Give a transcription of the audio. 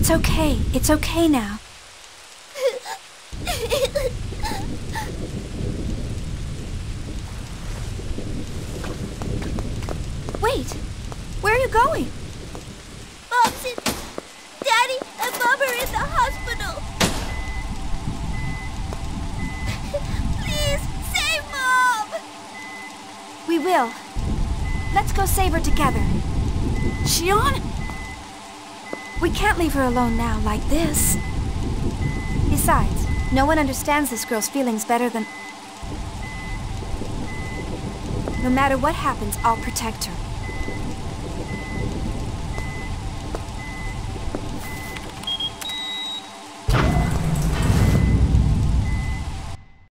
It's okay. It's okay now. Wait! Where are you going? Mom's in... Daddy and Mom are in the hospital. Please, save Mom! We will. Let's go save her together. Shion? We can't leave her alone now, like this. Besides, no one understands this girl's feelings better than... No matter what happens, I'll protect her.